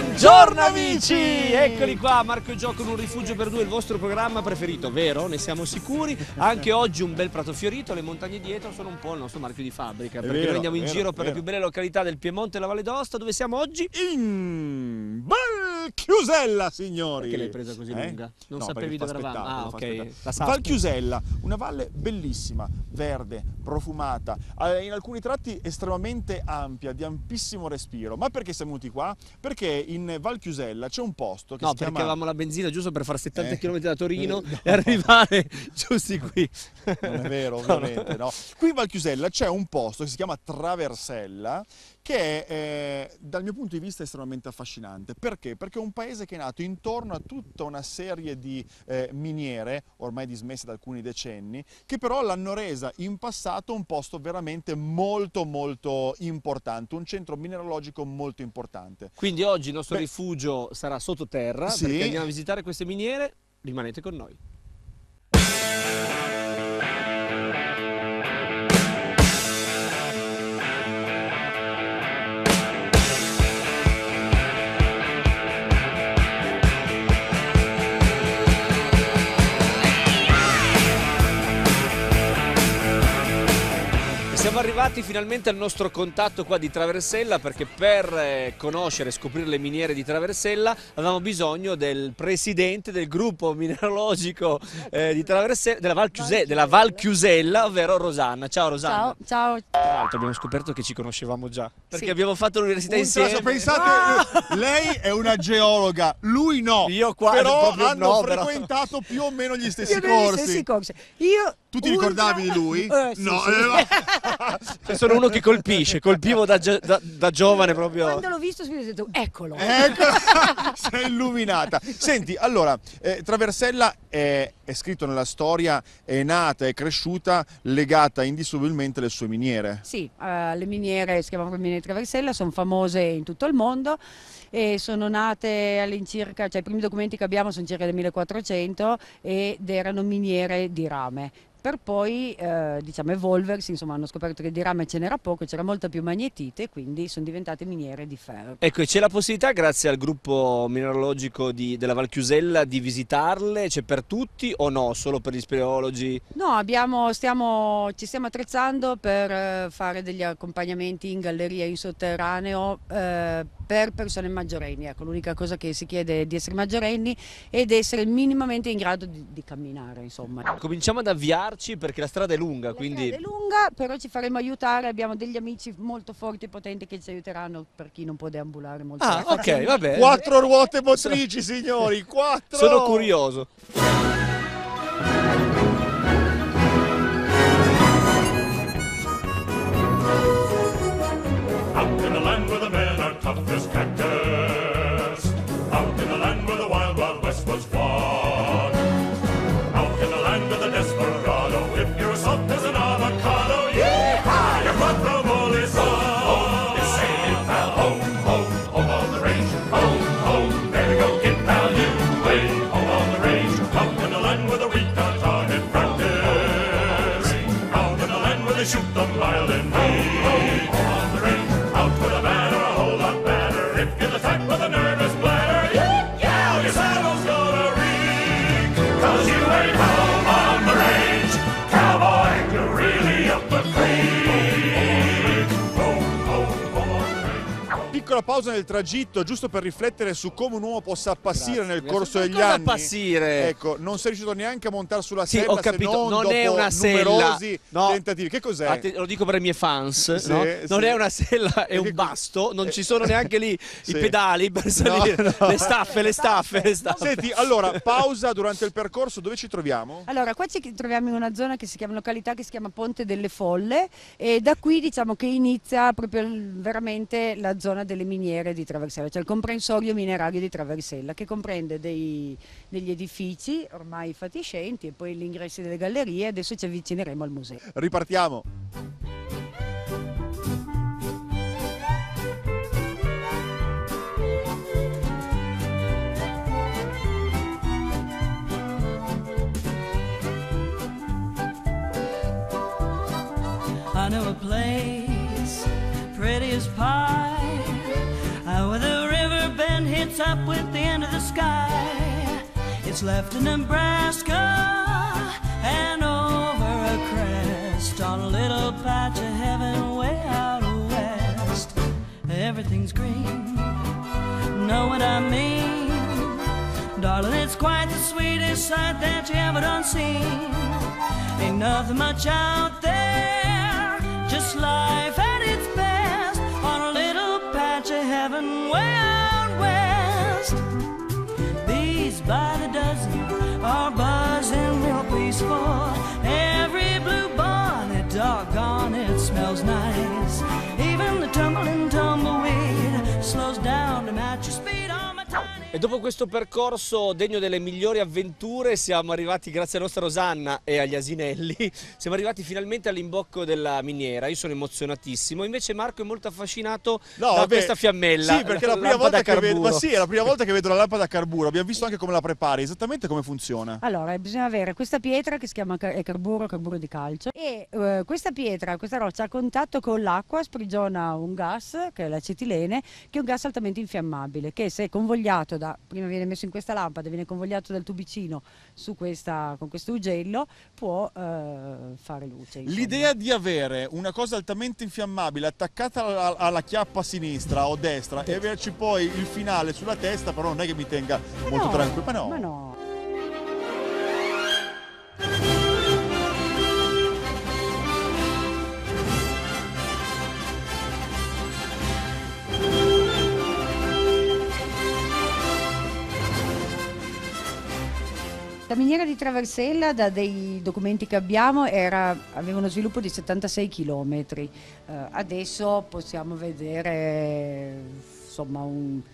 Buongiorno amici! Eccoli qua, Marco e Gio con Un rifugio per due, il vostro programma preferito, vero? Ne siamo sicuri. Anche oggi un bel prato fiorito, le montagne dietro sono un po' il nostro marchio di fabbrica, perché noi andiamo in giro per le più belle località del Piemonte e la Valle d'Aosta. Dove siamo oggi? In Valchiusella, signori! Perché l'hai presa così lunga? Non sapevi dove eravamo? Ah, ok. Valchiusella, una valle bellissima, verde, profumata, in alcuni tratti estremamente ampia, di ampissimo respiro. Ma perché siamo venuti qua? Perché in Valchiusella c'è un posto che si chiama... perché avevamo la benzina giusto per fare 70 km da Torino e arrivare giusti qui. Non è vero, ovviamente, no. Qui in Valchiusella c'è un posto che si chiama Traversella, che è dal mio punto di vista estremamente affascinante. Perché? Perché è un paese che è nato intorno a tutta una serie di miniere, ormai dismesse da alcuni decenni, che però l'hanno resa in passato un posto veramente molto molto importante, un centro mineralogico molto importante. Quindi oggi il nostro rifugio sarà sottoterra, perché andiamo a visitare queste miniere. Rimanete con noi. Siamo arrivati finalmente al nostro contatto qua di Traversella, perché per conoscere e scoprire le miniere di Traversella avevamo bisogno del presidente del gruppo mineralogico di Traversella, della Valchiusella, ovvero Rosanna. Ciao Rosanna. Ciao. Tra l'altro abbiamo scoperto che ci conoscevamo già, perché abbiamo fatto l'università insieme. Pensate, lei è una geologa, lui no. Io qua però proprio hanno no, frequentato più o meno gli stessi corsi. Tu ti ricordavi di lui? No. Sono uno che colpivo da giovane proprio. Quando l'ho visto subito ho detto eccolo. Sei illuminata. Senti, allora, Traversella è scritto nella storia, è nata, è cresciuta legata indissolubilmente alle sue miniere. Sì, le miniere, si chiamano miniere di Traversella, sono famose in tutto il mondo e sono nate all'incirca, cioè i primi documenti che abbiamo sono circa del 1400 ed erano miniere di rame. Per poi diciamo evolversi, insomma hanno scoperto che di rame ce n'era poco, c'era molta più magnetite, quindi sono diventate miniere di ferro. Ecco, e c'è la possibilità, grazie al gruppo mineralogico della Valchiusella, di visitarle? C'è per tutti o no, solo per gli speleologi? No, ci stiamo attrezzando per fare degli accompagnamenti in galleria, in sotterraneo, per persone maggiorenni. Ecco, l'unica cosa che si chiede è di essere maggiorenni ed essere minimamente in grado di camminare, insomma. Cominciamo ad avviarci perché la strada è lunga, La strada è lunga, però ci faremo aiutare, abbiamo degli amici molto forti e potenti che ci aiuteranno per chi non può deambulare molto. Ok, va bene. 4 ruote motrici, signori, 4! Sono curioso. Out in the land where the men are tough as cactus. Out in the land where the wild, wild west was won. Out in the land of the desperado. If you're as soft as an avocado, yee-haw, you're brought from Holy Sun. Home, is sailing pal. Home on the range. Home, there we go, get pal, you way. Home on the range. Out in the land where the wheat are target practice. Out in the land where they shoot them violently. Out with a banner, a whole lot better. If you're the type with a nervous bladder, yeah, your saddle's gonna reek. 'Cause you ain't home on the range, cowboy, you're really up the creek. Home on the range. Piccola pausa nel tragitto, giusto per riflettere su come un uomo possa appassire nel corso degli Cosa anni. appassire? Ecco, non sei riuscito neanche a montare sulla Sì, sella, ho capito, se non non è dopo una sella. numerosi No. tentativi. Che cos'è? Lo dico per i miei fans, Sì, no? sì. Non è una sella, è un basto, non ci sono neanche lì Sì. i pedali per salire, No. le staffe. Senti, allora, pausa durante il percorso, dove ci troviamo? Allora, qua ci troviamo in una zona che si chiama, località che si chiama Ponte delle Folle e da qui diciamo che inizia proprio veramente la zona delle miniere di Traversella, cioè il comprensorio minerario di Traversella, che comprende degli edifici ormai fatiscenti e poi gli ingressi delle gallerie. Adesso ci avvicineremo al museo. Ripartiamo. I know a place pretty as pie, with a river bend here up with the end of the sky. It's left in Nebraska and over a crest on a little patch of heaven way out west. Everything's green, know what I mean? Darling, it's quite the sweetest sight that you ever done seen. Ain't nothing much out there, just life at its best on a little patch of heaven way out west. Bees by the dozen are buzzing real peaceful. Every blue bonnet, doggone, it smells nice. Even the tumbling tumbleweed slows down to match your speed on my tiny. E dopo questo percorso degno delle migliori avventure siamo arrivati, grazie alla nostra Rosanna e agli asinelli, siamo arrivati finalmente all'imbocco della miniera. Io sono emozionatissimo, invece Marco è molto affascinato da questa fiammella. Sì, perché è la prima volta che vedo, ma sì, è la prima volta che vedo la lampada a carburo. Abbiamo visto anche come la prepari, esattamente come funziona. Allora, bisogna avere questa pietra che si chiama carburo di calcio, e questa pietra, questa roccia a contatto con l'acqua sprigiona un gas, che è l'acetilene, che è un gas altamente infiammabile, che se convogliato prima viene messo in questa lampada, viene convogliato dal tubicino con questo ugello, può fare luce. L'idea di avere una cosa altamente infiammabile attaccata alla chiappa sinistra o destra e averci poi il finale sulla testa, però non è che mi tenga molto tranquillo. Ma no. La miniera di Traversella, da dei documenti che abbiamo, aveva uno sviluppo di 76 km. Adesso possiamo vedere, insomma,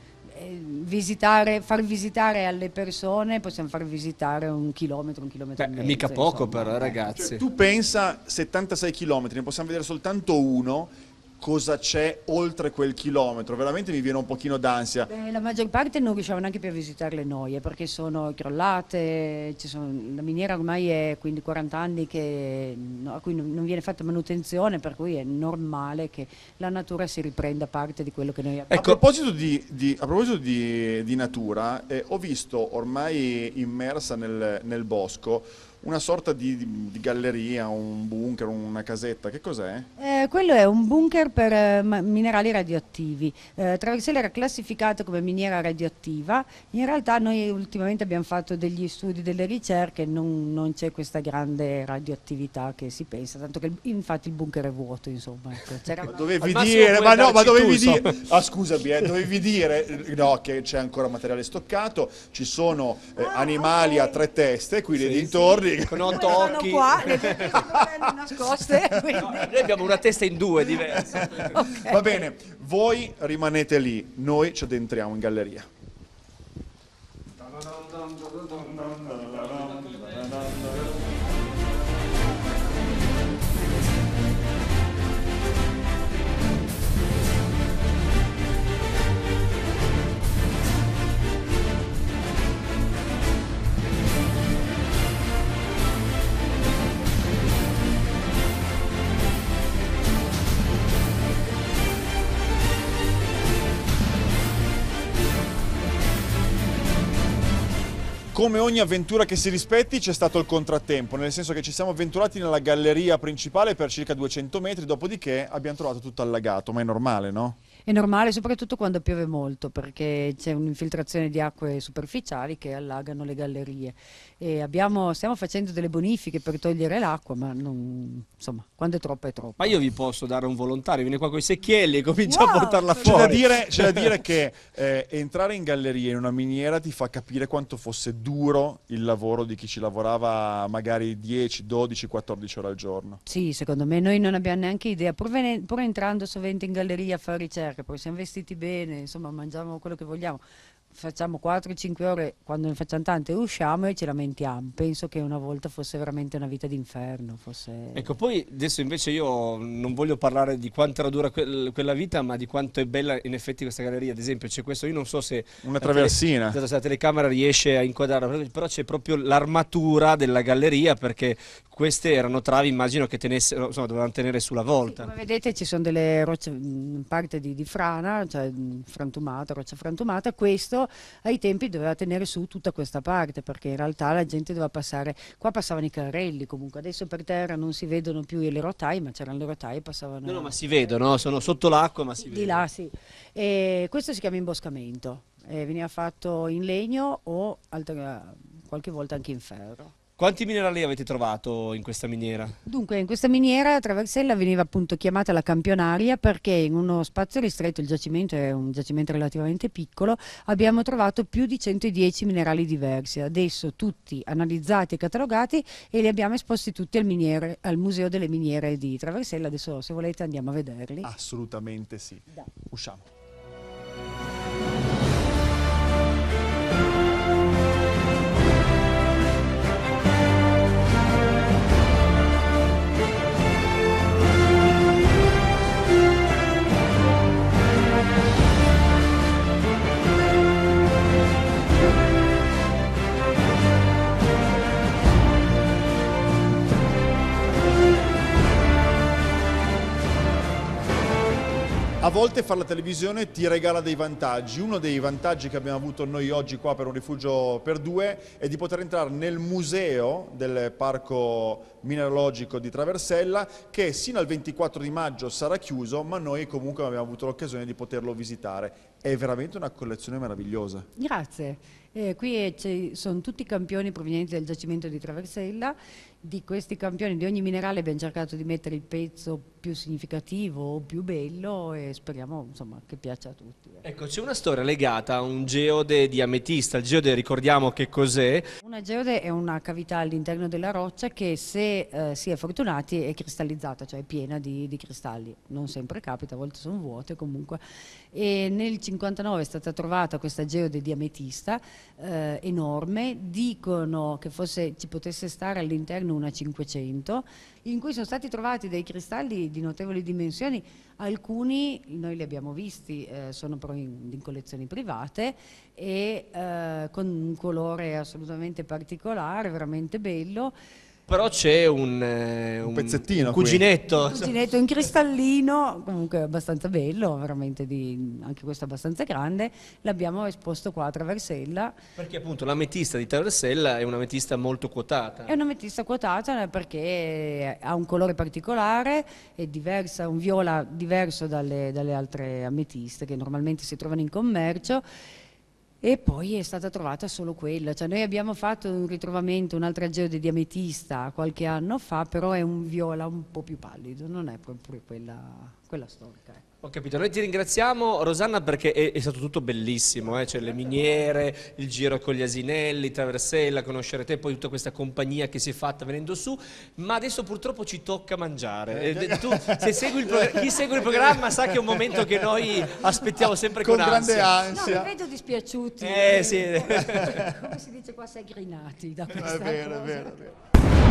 far visitare alle persone, possiamo far visitare un chilometro e mezzo. Mica poco, insomma, però, ragazzi. Cioè, tu pensa 76 km, ne possiamo vedere soltanto uno. Cosa c'è oltre quel chilometro? Veramente mi viene un pochino d'ansia. La maggior parte non riusciamo neanche più a visitarle noi, perché sono crollate, la miniera ormai è quindi 40 anni a cui non viene fatta manutenzione, per cui è normale che la natura si riprenda parte di quello che noi abbiamo. A proposito di natura, ho visto ormai immersa nel bosco una sorta di galleria, un bunker, una casetta. Che cos'è? Quello è un bunker per minerali radioattivi. Traversella era classificata come miniera radioattiva. In realtà noi ultimamente abbiamo fatto degli studi, delle ricerche, non c'è questa grande radioattività che si pensa, tanto che infatti il bunker è vuoto, insomma. Ma dovevi dire, scusami, dovevi dire che c'è ancora materiale stoccato, ci sono animali a 3 teste qui nei dintorni. Con 8 occhi. Qua, le nascoste. No, noi abbiamo una testa in 2 diverse. Okay. Va bene, voi rimanete lì, noi ci addentriamo in galleria. Come ogni avventura che si rispetti c'è stato il contrattempo, nel senso che ci siamo avventurati nella galleria principale per circa 200 metri, dopodiché abbiamo trovato tutto allagato, ma è normale, no? È normale, soprattutto quando piove molto, perché c'è un'infiltrazione di acque superficiali che allagano le gallerie. E stiamo facendo delle bonifiche per togliere l'acqua, ma insomma, quando è troppo è troppo. Ma io vi posso dare un volontario, viene qua con i secchielli e comincia a portarla fuori. C'è da dire che entrare in galleria in una miniera ti fa capire quanto fosse duro il lavoro di chi ci lavorava magari 10, 12, 14 ore al giorno. Sì, secondo me noi non abbiamo neanche idea, pur entrando sovente in galleria a fare ricerche, poi siamo vestiti bene, insomma mangiamo quello che vogliamo. Facciamo 4-5 ore, quando ne facciamo tante usciamo e ci lamentiamo. Penso che una volta fosse veramente una vita d'inferno. Ecco, poi adesso invece io non voglio parlare di quanto era dura quella vita, ma di quanto è bella in effetti questa galleria. Ad esempio c'è questo, io non so se una traversina, se la telecamera riesce a inquadrare, però c'è proprio l'armatura della galleria, perché queste erano travi, immagino che dovevano tenere sulla volta. Sì, come vedete ci sono delle rocce, parte di frana, cioè roccia frantumata. Questo L'esercito ai tempi doveva tenere su tutta questa parte, perché in realtà la gente doveva passare, qua passavano i carrelli comunque, adesso per terra non si vedono più le rotaie, ma c'erano le rotaie e passavano... No, no, ma si vedono, sono sotto l'acqua, ma si Di vedono. là, sì. E questo si chiama imboscamento, veniva fatto in legno o qualche volta anche in ferro. Quanti minerali avete trovato in questa miniera? Dunque, in questa miniera a Traversella veniva appunto chiamata la campionaria perché in uno spazio ristretto, il giacimento è un giacimento relativamente piccolo, abbiamo trovato più di 110 minerali diversi, adesso tutti analizzati e catalogati, e li abbiamo esposti tutti al Museo delle Miniere di Traversella. Adesso, se volete, andiamo a vederli. Assolutamente sì. Dai. Usciamo. A volte fare la televisione ti regala dei vantaggi. Uno dei vantaggi che abbiamo avuto noi oggi qua per un rifugio per due è di poter entrare nel museo del parco mineralogico di Traversella, che sino al 24 di maggio sarà chiuso, ma noi comunque abbiamo avuto l'occasione di poterlo visitare. È veramente una collezione meravigliosa. Grazie. Qui sono tutti campioni provenienti dal giacimento di Traversella. Di questi campioni, di ogni minerale abbiamo cercato di mettere il pezzo più significativo o più bello, e speriamo, insomma, che piaccia a tutti. Ecco, c'è una storia legata a un geode di ametista. Il geode, ricordiamo che cos'è? Una geode è una cavità all'interno della roccia che, se si è fortunati, è cristallizzata, cioè è piena di cristalli. Non sempre capita, a volte sono vuote comunque. E nel 59 è stata trovata questa geode di ametista enorme, dicono che ci potesse stare all'interno una 500, in cui sono stati trovati dei cristalli di notevoli dimensioni. Alcuni noi li abbiamo visti, sono però in collezioni private, e con un colore assolutamente particolare, veramente bello. Però c'è un pezzettino un cuginetto. Un cuginetto in cristallino, comunque abbastanza bello, veramente anche questo abbastanza grande. L'abbiamo esposto qua a Traversella. Perché appunto l'ametista di Traversella è un'ametista molto quotata. È un'ametista quotata perché ha un colore particolare, è diversa, un viola diverso dalle altre ametiste che normalmente si trovano in commercio. E poi è stata trovata solo quella, cioè noi abbiamo fatto un ritrovamento, un'altra geode di ametista qualche anno fa, però è un viola un po' più pallido, non è proprio quella storica. Ho capito, noi ti ringraziamo Rosanna, perché è stato tutto bellissimo, cioè le miniere, il giro con gli asinelli, Traversella, conoscere te, poi tutta questa compagnia che si è fatta venendo su, ma adesso purtroppo ci tocca mangiare. Tu, chi segue il programma sa che è un momento che noi aspettiamo sempre con grande ansia. ansia. No, mi vedo dispiaciuti, Sì. come si dice qua, sagrinati da questa È vero, cosa. è vero, è vero.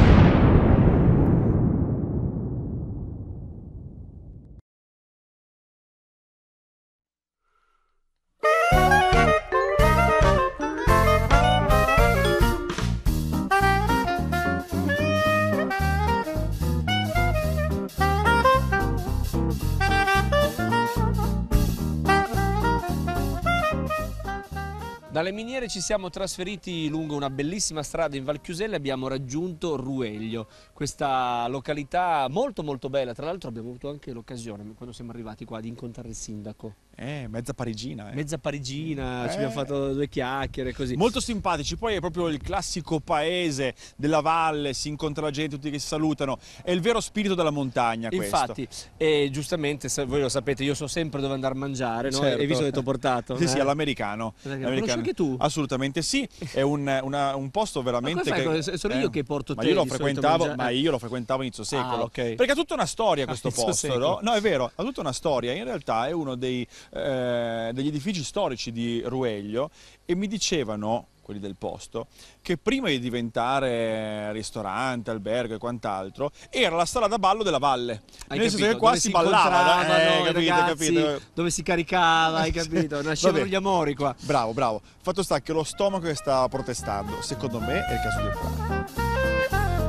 Dalle miniere ci siamo trasferiti lungo una bellissima strada in Val Chiusella e abbiamo raggiunto Rueglio, questa località molto molto bella. Tra l'altro abbiamo avuto anche l'occasione, quando siamo arrivati qua, di incontrare il sindaco. Mezza parigina. Mezza parigina, ci abbiamo fatto due chiacchiere così. Molto simpatici, poi è proprio il classico paese della valle, si incontra la gente, tutti che si salutano, è il vero spirito della montagna questo. Infatti, e giustamente, voi lo sapete, io so sempre dove andare a mangiare, no? Certo. E visto che ti ho portato. Sì, sì, all'americano. Conosci anche tu? Assolutamente sì, è un posto veramente Ma come fai? Sono io che porto ma te io lo di solito frequentavo, a mangiare. ma io lo frequentavo a inizio secolo. Ok. Perché ha tutta una storia questo Inizio posto, no? secolo. No, è vero, ha tutta una storia. In realtà è uno degli edifici storici di Rueglio, e mi dicevano quelli del posto che prima di diventare ristorante, albergo e quant'altro era la sala da ballo della valle. Hai Nel senso capito? che qua Dove si ballava, incontravano i capito, ragazzi, capito? dove si caricava, hai capito? Nascevano Vabbè. gli amori qua. Bravo, bravo. Fatto sta che lo stomaco che sta protestando, secondo me è il caso di entrare.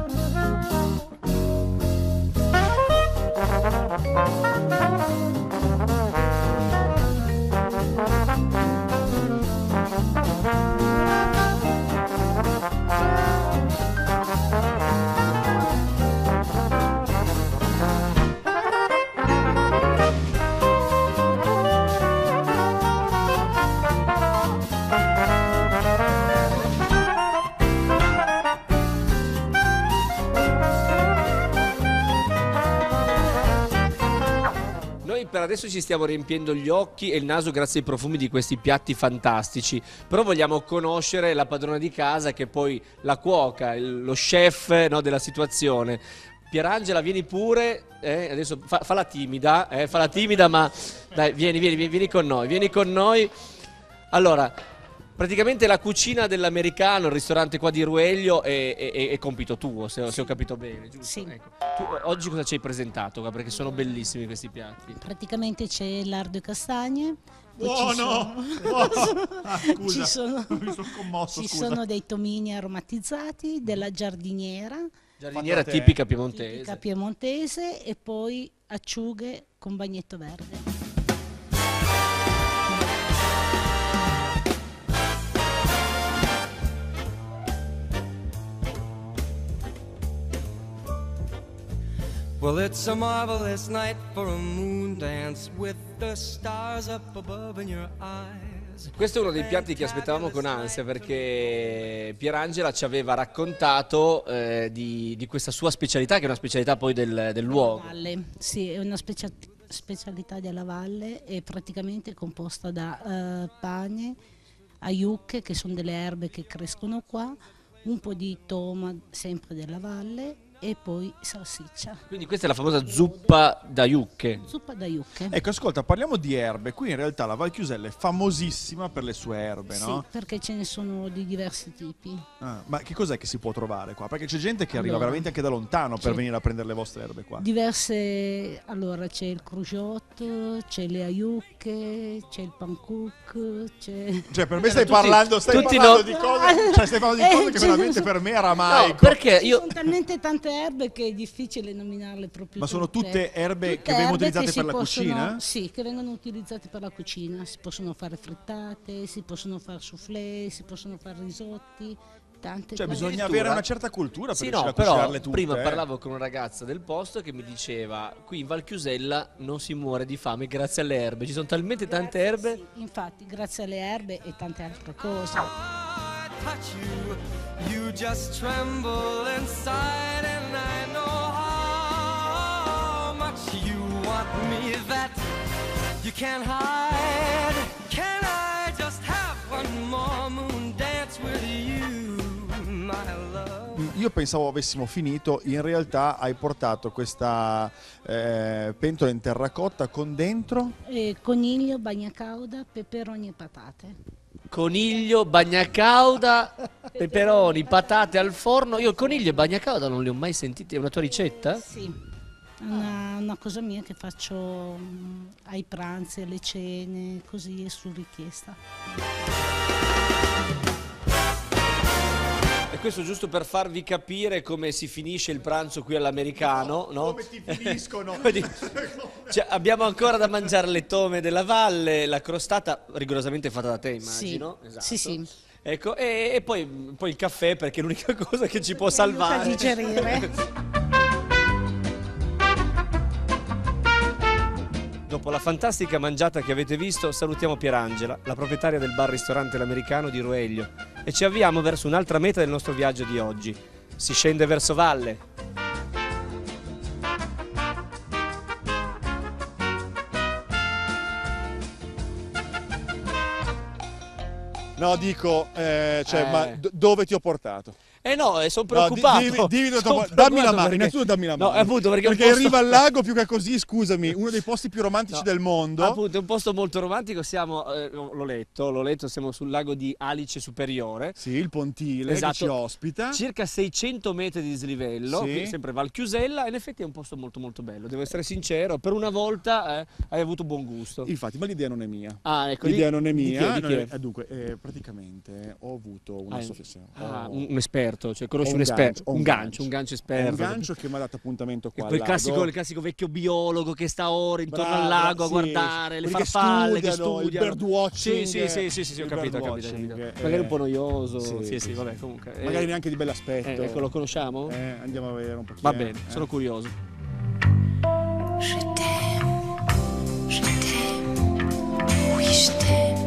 noi per adesso ci stiamo riempiendo gli occhi e il naso grazie ai profumi di questi piatti fantastici, però vogliamo conoscere la padrona di casa, che è poi la cuoca, lo chef, no, della situazione. Pierangela, vieni pure, adesso fa la timida, ma dai, vieni con noi. Allora, praticamente la cucina dell'americano, il ristorante qua di Rueglio è compito tuo, se ho capito bene, giusto? Sì. Ecco. Tu oggi cosa ci hai presentato? Perché sono bellissimi questi piatti. Praticamente c'è lardo e castagne. Poi Buono! ci sono, mi sono commosso, ci scusa. sono dei tomini aromatizzati, della giardiniera Giardiniera Fatta da te. tipica piemontese. tipica piemontese e poi acciughe con bagnetto verde. Well, it's a marvelous night for a moon dance with the stars up above in your eyes. Questo è uno dei piatti che aspettavamo con ansia, perché Pierangela ci aveva raccontato di questa sua specialità, che è una specialità poi del luogo. Valle, sì, è una specialità della valle, è praticamente composta da pane, aiuche, che sono delle erbe che crescono qua, un po' di toma, sempre della valle, e poi salsiccia. Quindi questa è la famosa zuppa da yucche. Zuppa d'aiuche. Ecco, ascolta, parliamo di erbe. Qui in realtà la Val Chiusella è famosissima per le sue erbe, no? Sì, perché ce ne sono di diversi tipi. Ah, ma che cos'è che si può trovare qua? Perché c'è gente che arriva Allora, veramente anche da lontano per c'è- venire a prendere le vostre erbe qua. Diverse, allora c'è il cruciotto, c'è le aiucche, c'è il pancook, c'è... Cioè, per me stai tutti- parlando tutti di cose, cioè, stai parlando di cose che cioè, veramente per me era mai. No, perché Ci io... sono talmente tante erbe che è difficile nominarle proprio Ma sono tutte erbe Tutte che vengono erbe utilizzate che per si la possono- cucina? Sì, che vengono utilizzate per la cucina. Si possono fare frittate, si possono fare soufflé, si possono fare risotti, tante Cioè, cose. bisogna avere una certa cultura per Sì, riuscire no, a però cucinarle tutte. prima parlavo con una ragazza del posto che mi diceva: qui in Val Chiusella non si muore di fame grazie alle erbe, ci sono talmente tante erbe. Sì, infatti, grazie alle erbe e tante altre cose. I touch you, you just tremble inside, and I know how much you want me that you can't hide. Can I just have one more moon dance with you, my love? Io pensavo avessimo finito, in realtà hai portato questa pentola in terracotta con dentro. Coniglio, bagnacauda, peperoni e patate. Coniglio, bagnacauda, peperoni, patate al forno. Io coniglio e bagnacauda non li ho mai sentiti, è una tua ricetta? Sì, è una cosa mia che faccio ai pranzi, alle cene, così su richiesta. E questo giusto per farvi capire come si finisce il pranzo qui all'americano, no? Come ti finiscono? Cioè, abbiamo ancora da mangiare le tome della valle, la crostata rigorosamente fatta da te, immagino. Sì, Esatto. sì, sì. Ecco, e poi il caffè, perché è l'unica cosa che ci può Aiuta a salvare. digerire. Dopo la fantastica mangiata che avete visto, salutiamo Pierangela, la proprietaria del bar-ristorante L'Americano di Rueglio, e ci avviamo verso un'altra meta del nostro viaggio di oggi. Si scende verso valle. No, dico, ma Eh. dove ti ho portato? No, sono No, preoccupato. dimmi dove Sono dammi la preoccupato mano, perché- innanzitutto dammi la No, mano. appunto, perché è un perché posto- arriva al lago più che così, scusami, uno dei posti più romantici No, del mondo. Appunto, è un posto molto romantico, siamo, l'ho letto, siamo sul lago di Alice Superiore. Sì, il pontile Esatto. che ci ospita. Circa 600 metri di dislivello, Sì. qui sempre Val Chiusella, e in effetti è un posto molto molto bello, devo essere sincero, per una volta hai avuto buon gusto. Infatti, ma l'idea non è mia. Ah, ecco, L'idea non è di chi mia. Di chi è? Dunque, praticamente ho avuto una Ah, associazione. un esperto, cioè conosci Ho un un esperto, gancio, ho un gancio Ho esperto. un gancio che mi ha dato appuntamento qua. Quel al lago. il classico vecchio biologo che sta ore intorno Bravo, al lago a sì, guardare le quelli che farfalle che studiano, il studiano. birdwatching, Sì, ho il capito. birdwatching, Magari un po' noioso. sì, Sì, vabbè, comunque. Magari neanche di bell'aspetto. Ecco, lo conosciamo? Andiamo a vedere un po'. Va bene, sono curioso. Je t'aime, oui je t'aime.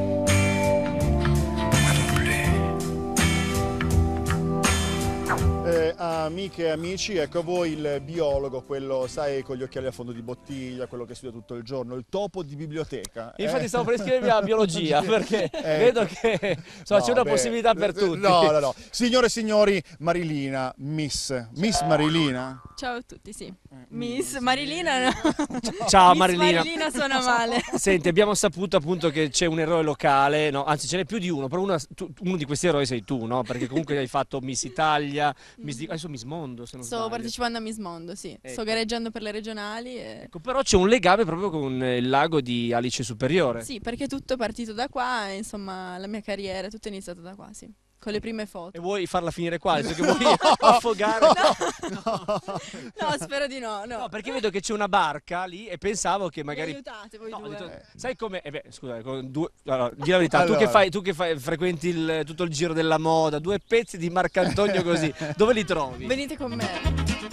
Moi non plus. amiche e amici, ecco a voi il biologo, quello, sai, con gli occhiali a fondo di bottiglia, quello che studia tutto il giorno, il topo di biblioteca. Infatti stavo per iscrivermi alla biologia, perché vedo che insomma, c'è una possibilità per tutti. No. Signore e signori, Marilina, Miss Marilina. Ciao a tutti, sì. Miss Marilina no. Ciao Miss Marilina. Marilina suona male. Senti, abbiamo saputo appunto che c'è un eroe locale, no? Anzi ce n'è più di uno, però uno di questi eroi sei tu, no? Perché comunque hai fatto Miss Italia, adesso Miss Mondo, se non Sto sbaglio. partecipando a Miss Mondo, sì. Ecco. Sto gareggiando per le regionali. Ecco, però c'è un legame proprio con il lago di Alice Superiore. Sì, perché tutto è partito da qua e insomma la mia carriera, tutto è iniziato da qua, sì. Con le prime foto. E vuoi farla finire qua? Adesso che vuoi affogare? No, spero di no. No, perché vedo che c'è una barca lì e pensavo che magari... Mi aiutate voi No, ho due. detto, sai come? Scusa, con allora, di la verità, Allora. tu che frequenti tutto il giro della moda, due pezzi di Marcantonio così, dove li trovi? Venite con me.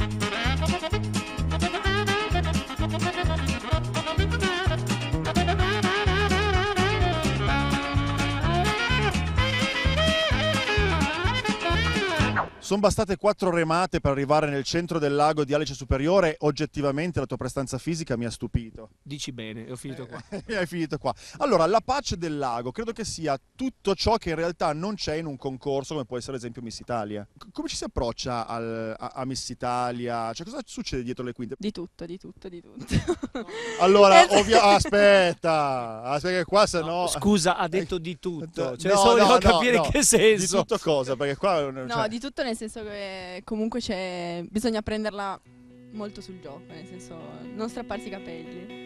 Sono bastate 4 remate per arrivare nel centro del lago di Alice Superiore. Oggettivamente la tua prestanza fisica mi ha stupito. Dici bene, ho finito qua. Hai finito qua. Allora, la pace del lago credo che sia tutto ciò che in realtà non c'è in un concorso come può essere ad esempio Miss Italia. Come ci si approccia a Miss Italia? Cioè, cosa succede dietro le quinte? Di tutto. Allora, aspetta, che qua se no... Scusa, ha detto di tutto. Cioè, No, solo no, devo no, capire no. in che senso. Di tutto cosa? Perché qua... No, cioè- di tutto nel senso che comunque bisogna prenderla molto sul gioco, nel senso non strapparsi i capelli.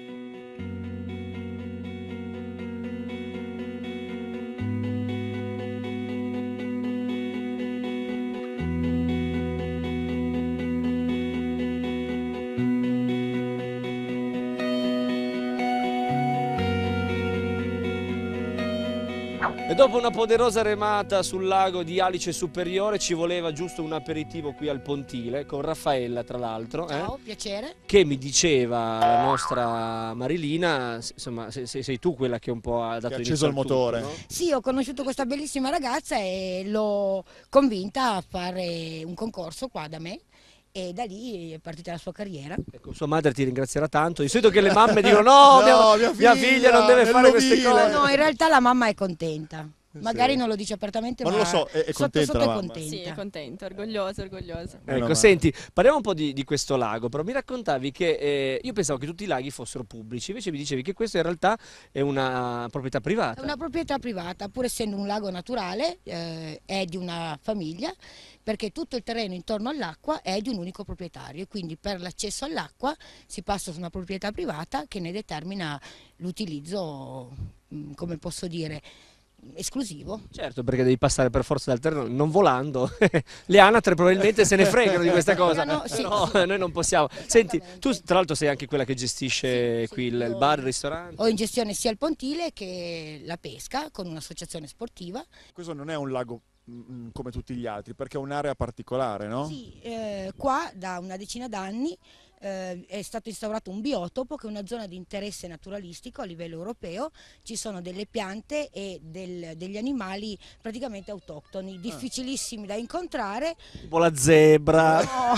E dopo una poderosa remata sul lago di Alice Superiore ci voleva giusto un aperitivo qui al Pontile con Raffaella tra l'altro, Ciao, piacere. che mi diceva la nostra Marilina, insomma sei tu quella che un po' ha dato Che ha inizio acceso il al tutto, motore. no? Sì, ho conosciuto questa bellissima ragazza e l'ho convinta a fare un concorso qua da me e da lì è partita la sua carriera. Ecco, sua madre ti ringrazierà tanto. Di solito che le mamme dicono no, No, mia figlia non deve fare queste nell'ovile. cose. No, in realtà la mamma è contenta. Magari non lo dice apertamente, Ma ma, non lo so, è sotto contenta sotto la è mamma? contenta. Sì, è contenta, orgogliosa. Meno Ecco, male. senti, parliamo un po' di questo lago, però mi raccontavi che io pensavo che tutti i laghi fossero pubblici, invece mi dicevi che questo in realtà è una proprietà privata. È una proprietà privata, pur essendo un lago naturale, è di una famiglia, perché tutto il terreno intorno all'acqua è di un unico proprietario e quindi per l'accesso all'acqua si passa su una proprietà privata che ne determina l'utilizzo, come posso dire, esclusivo. Certo, perché devi passare per forza dal terreno, non volando. Le anatre probabilmente se ne fregano di questa cosa. No, sì. No, noi non possiamo. Senti, tu tra l'altro sei anche quella che gestisce qui il io bar, il ristorante. Ho in gestione sia il pontile che la pesca con un'associazione sportiva. Questo non è un lago come tutti gli altri, perché è un'area particolare, no? Sì, qua da una decina d'anni è stato instaurato un biotopo che è una zona di interesse naturalistico a livello europeo. Ci sono delle piante e degli animali praticamente autoctoni, difficilissimi da incontrare. Tipo la zebra.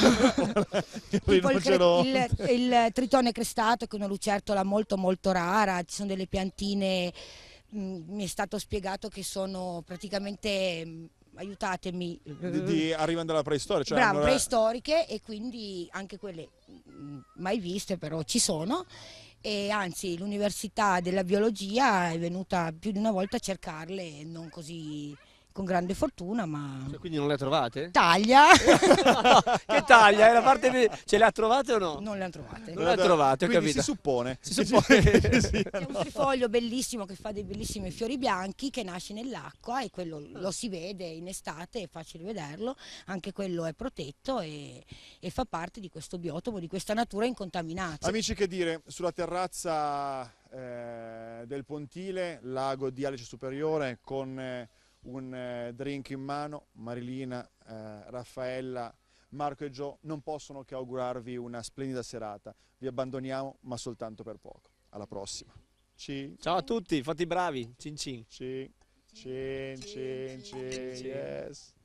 Tipo il tritone crestato, che è una lucertola molto molto rara. Ci sono delle piantine, mi è stato spiegato che sono praticamente, aiutatemi, arrivano dalla preistoria, cioè bravo, preistoriche, e quindi anche quelle mai viste, però ci sono. E anzi l'Università della Biologia è venuta più di una volta a cercarle, non così con grande fortuna, ma Cioè, quindi non le trovate? taglia. No, che taglia? È la parte... Ce le ha trovate o no? Non le hanno trovate. Non le ha trovate, ho Quindi capito. si suppone. Si suppone. Sì. C'è un trifoglio bellissimo che fa dei bellissimi fiori bianchi, che nasce nell'acqua e quello lo si vede in estate, è facile vederlo, anche quello è protetto e fa parte di questo biotopo, di questa natura incontaminata. Amici, che dire, sulla terrazza del Pontile, lago di Alice Superiore, con un drink in mano, Marilina, Raffaella, Marco e Gio non possono che augurarvi una splendida serata. Vi abbandoniamo, ma soltanto per poco. Alla prossima. Ciao a tutti, fate i bravi. Cin cin. Cin, cin, cin, cin, yes.